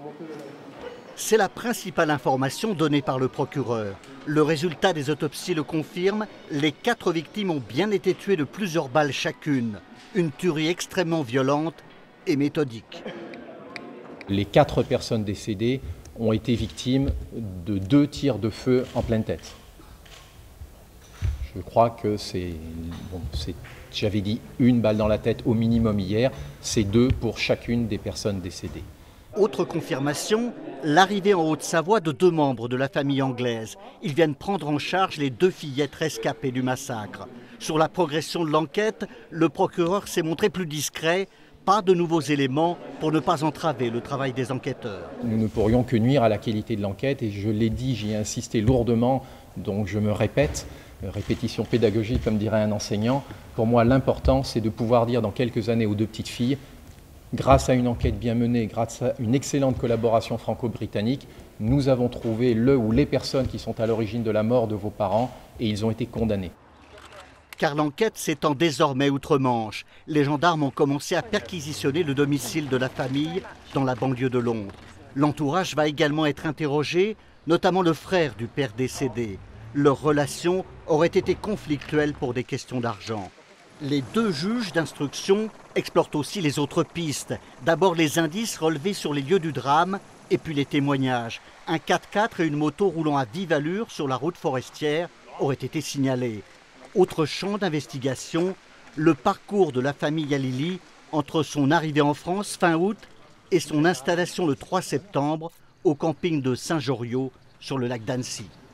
C'est la principale information donnée par le procureur. Le résultat des autopsies le confirme, les 4 victimes ont bien été tuées de plusieurs balles chacune. Une tuerie extrêmement violente et méthodique. Les 4 personnes décédées ont été victimes de 2 tirs de feu en pleine tête. Je crois que j'avais dit 1 balle dans la tête au minimum hier, c'est 2 pour chacune des personnes décédées. Autre confirmation, l'arrivée en Haute-Savoie de 2 membres de la famille anglaise. Ils viennent prendre en charge les 2 fillettes rescapées du massacre. Sur la progression de l'enquête, le procureur s'est montré plus discret. Pas de nouveaux éléments pour ne pas entraver le travail des enquêteurs. Nous ne pourrions que nuire à la qualité de l'enquête et je l'ai dit, j'y ai insisté lourdement, donc je me répète, répétition pédagogique comme dirait un enseignant. Pour moi, l'important, c'est de pouvoir dire dans quelques années aux 2 petites filles, grâce à une enquête bien menée, grâce à une excellente collaboration franco-britannique, nous avons trouvé le ou les personnes qui sont à l'origine de la mort de vos parents et ils ont été condamnés. Car l'enquête s'étend désormais outre-Manche. Les gendarmes ont commencé à perquisitionner le domicile de la famille dans la banlieue de Londres. L'entourage va également être interrogé, notamment le frère du père décédé. Leurs relations auraient été conflictuelles pour des questions d'argent. Les 2 juges d'instruction explorent aussi les autres pistes. D'abord les indices relevés sur les lieux du drame et puis les témoignages. Un 4x4 et une moto roulant à vive allure sur la route forestière auraient été signalés. Autre champ d'investigation, le parcours de la famille Halili entre son arrivée en France fin août et son installation le 3 septembre au camping de Saint-Joriot sur le lac d'Annecy.